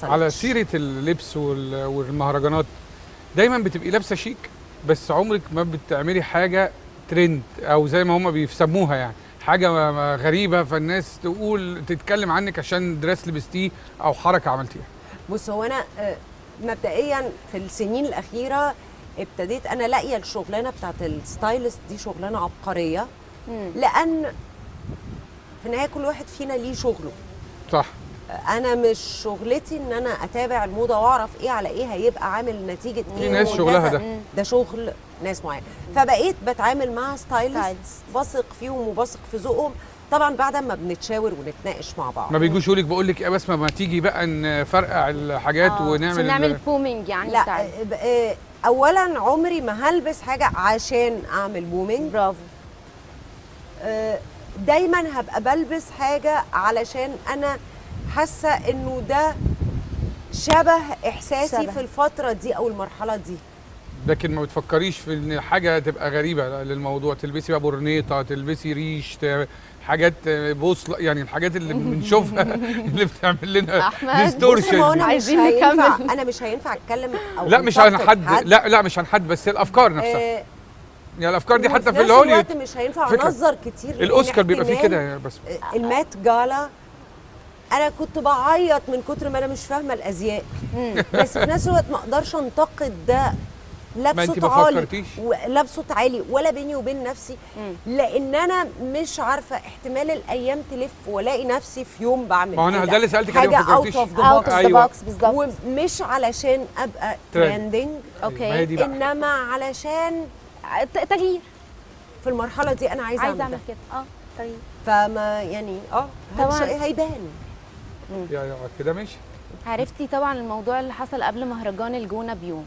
حصلتش. على سيره اللبس والمهرجانات، دايما بتبقي لابسه شيك بس عمرك ما بتعملي حاجه ترند او زي ما هم بيسموها يعني حاجه غريبه فالناس تقول تتكلم عنك عشان دريس لبستيه او حركه عملتيها. بص هو انا مبدئيا في السنين الاخيره ابتديت انا لاقيه الشغلانه بتاعت الستايلست دي شغلانه عبقريه، لان في النهايه كل واحد فينا ليه شغله. صح. انا مش شغلتي ان انا اتابع الموضه واعرف ايه على ايه هيبقى عامل نتيجه ايه. في ناس شغلها ده شغل ناس معينه، فبقيت بتعامل مع ستايلست بثق فيهم وبثق في ذوقهم. طبعا بعد ما بنتشاور ونتناقش مع بعض ما بيجوش يقول لك بقول لك ايه بس ما تيجي بقى نفرقع الحاجات ونعمل نعمل بومينج يعني. لا اولا عمري ما هلبس حاجه عشان اعمل بومينج. برافو. دايما هبقى بلبس حاجه علشان انا حاسه انه ده شبه احساسي في الفتره دي او المرحله دي. لكن ما بتفكريش في ان حاجه تبقى غريبه للموضوع، تلبسي بقى برنيطه، تلبسي ريش، حاجات بوصله، يعني الحاجات اللي بنشوفها اللي بتعمل لنا ديستورشن. عايزين نكمل. انا مش هينفع اتكلم او لا مش عن حد، لا مش عن حد، بس الافكار نفسها. يعني الافكار دي حتى في الهوليوود مش هينفع انظر كتير. الاوسكار بيبقى فيه كده بس المات جالا انا كنت بعيط من كتر ما انا مش فاهمه الازياء. بس في نفس الوقت ما اقدرش انتقد ده لا بصوت عالي ولا بصوت عالي ولا بيني وبين نفسي، لان انا مش عارفه احتمال الايام تلف والاقي نفسي في يوم بعمل ما انا ده اللي سالتك عليه، حاجه اوت اوف ذا بوكس بالظبط، ومش علشان ابقى ترندنج اوكي، انما علشان تغيير في المرحله دي. انا عايزه اعمل كده تغيير، فما يعني هيبان يعني كده ماشي. عرفتي طبعا الموضوع اللي حصل قبل مهرجان الجونه بيوم،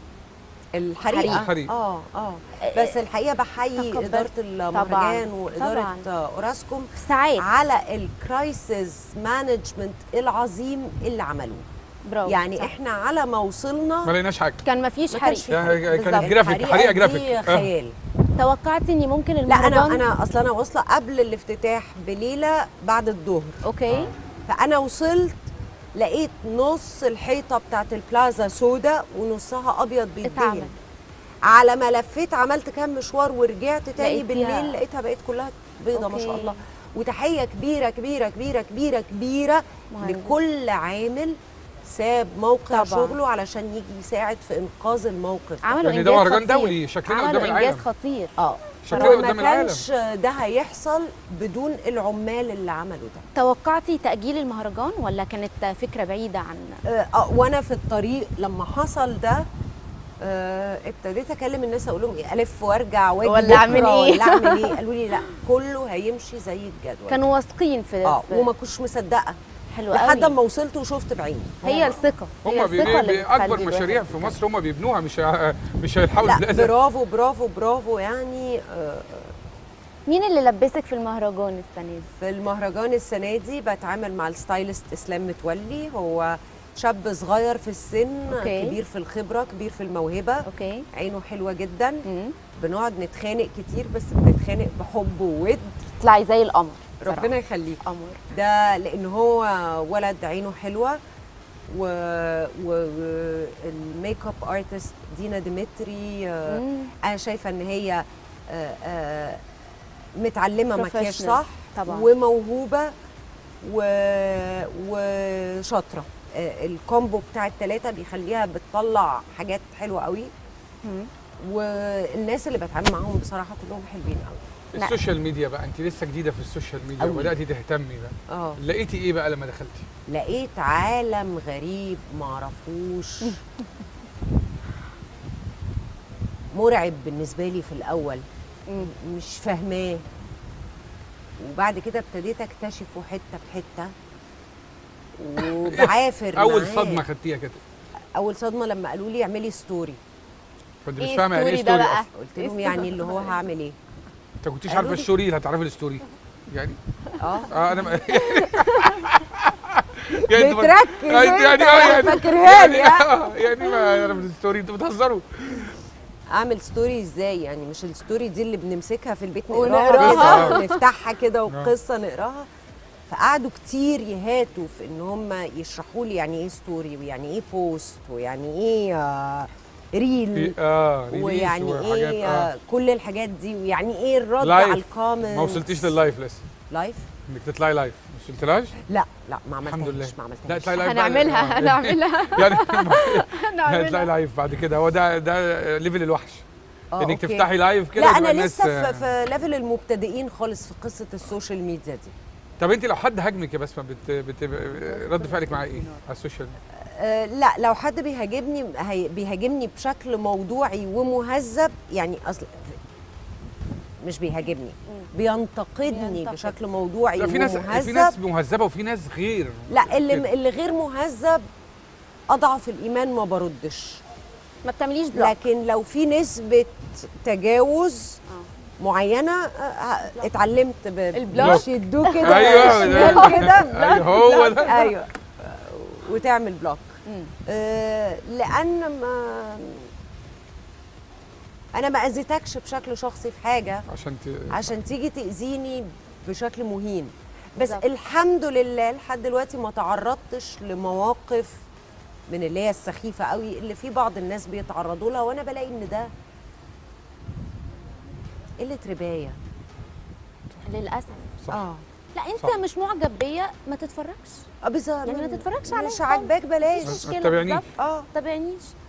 الحريقه. بس الحقيقه بحيي اداره المهرجان واداره اوراسكوم ساعات على الكرايسيس مانجمنت العظيم اللي عملوه. برافو. يعني صح. احنا على ما وصلنا ما لقيناش حاجه، كان ما فيش حريقه، كان جرافيك، حريقه جرافيك. خيال. توقعتي اني ممكن المهرجان؟ لا انا اصلا واصله قبل الافتتاح بليله بعد الظهر. اوكي. فانا وصلت لقيت نص الحيطه بتاعت البلازا سودا ونصها ابيض بيتدهن. على ما لفيت عملت كام مشوار ورجعت تاني بالليل لقيتها بقت كلها بيضه ما شاء الله. وتحيه كبيره كبيره كبيره كبيره كبيره لكل عامل ساب موقع شغله علشان يجي يساعد في انقاذ الموقف. عملوا يعني ده مهرجان دولي، شكلنا قدام العالم، عملوا انجاز خطير. شكلنا قدام العالم. ما كانش ده هيحصل بدون العمال اللي عملوا ده. توقعتي تأجيل المهرجان ولا كانت فكرة بعيدة عن؟ وانا في الطريق لما حصل ده ابتديت اكلم الناس اقول لهم الف وارجع واجي ولا اعمل ايه ولا اعمل ايه. قالوا لي لا كله هيمشي زي الجدول. كانوا واثقين في وما كنتش مصدقه. حلو قوي لحد ما وصلت وشفت بعيني. هي الثقه، هم اكبر مشاريع في مصر هم بيبنوها، مش هيلحقوا. لا برافو برافو برافو. يعني مين اللي لبسك في المهرجان السنه دي؟ في المهرجان السنه دي بتعامل مع الستايلست اسلام متولي. هو شاب صغير في السن، كبير في الخبره، كبير في الموهبه، عينه حلوه جدا. بنقعد نتخانق كتير بس بنتخانق بحب وود. تطلعي زي القمر، ربنا يخليك. قمر ده لان هو ولد عينه حلوه. والميك اب ارتست دينا ديمتري انا شايفه ان هي متعلمه مكياج صح طبعا، وموهوبه وشاطره. الكومبو بتاع الثلاثه بيخليها بتطلع حاجات حلوه قوي. والناس اللي بتعامل معاهم بصراحه كلهم حلوين قوي. السوشيال ميديا بقى، انت لسه جديده في السوشيال ميديا وبداتي تهتمي بقى. لقيتي ايه بقى لما دخلتي؟ لقيت عالم غريب معرفوش مرعب بالنسبه لي في الاول، مش فاهماه. وبعد كده ابتديت اكتشفه حته بحته وبعافر اول صدمه خدتيها كده؟ اول صدمه لما قالوا لي اعملي ستوري. كنت مش فاهمه يعني ايه ستوري اصلا. قلت لهم يعني اللي هو هعمل ايه؟ انت كنتيش عارفه الستوري اللي هتعرفي الستوري يعني؟ انا يعني بتركز يعني فاكرها لي يعني ما انا في الستوري انتوا بتهزروا. اعمل ستوري ازاي يعني؟ مش الستوري دي اللي بنمسكها في البيت نقراها، نفتحها كده وقصه نقراها. فقعدوا كتير يهاتوا في ان هم يشرحوا لي يعني ايه ستوري، ويعني ايه بوست، ويعني ايه ريل، ريليس ويعني وحاجات، ايه كل الحاجات دي، ويعني ايه الرد لايف. على الكومنتس. ما وصلتيش لللايف لسه؟ لايف؟ انك تطلعي لايف ما وصلتلهاش؟ لا ما عملتهاش. الحمد لله. ما عملتهاش. لا اطلعي لايف هنعملها هنعملها يعني هنعملها. هتلاقي لايف بعد كده، هو ده ليفل الوحش، انك أوكي. تفتحي لايف كده. لا يبقى انا الناس لسه في ليفل المبتدئين خالص في قصه السوشيال ميديا دي. طب انت لو حد هاجمك يا بسمه رد فعلك معاه ايه على السوشيال ميديا؟ لا لو حد بيهاجمني بشكل موضوعي ومهذب، يعني اصل مش بيهاجمني، بينتقدني بشكل موضوعي لا، ومهذب. في ناس مهذبه وفي ناس غير. لا اللي غير مهذب اضعف الايمان ما بردش. ما بتعمليش بلوك. لكن لو في نسبه تجاوز معينه اتعلمت البلوك. يشدوه كده ايوه شمال كده. ايوه هو ده. ايوه وتعمل بلوك. لان انا ما اذيتكش بشكل شخصي في حاجه عشان تيجي تاذيني بشكل مهين. بس بالزبط. الحمد لله لحد دلوقتي ما تعرضتش لمواقف من اللي هي السخيفه قوي اللي في بعض الناس بيتعرضوا لها، وانا بلاقي ان ده قله ربايه للاسف. صح. لا انت صح. مش معجب بيا ما تتفرجش. بالظبط. يعني ما تتفرجش عليا مش عاجباك بلاش. مش مشكله. ما تتابعنيش. بالظبط. تابعنيش.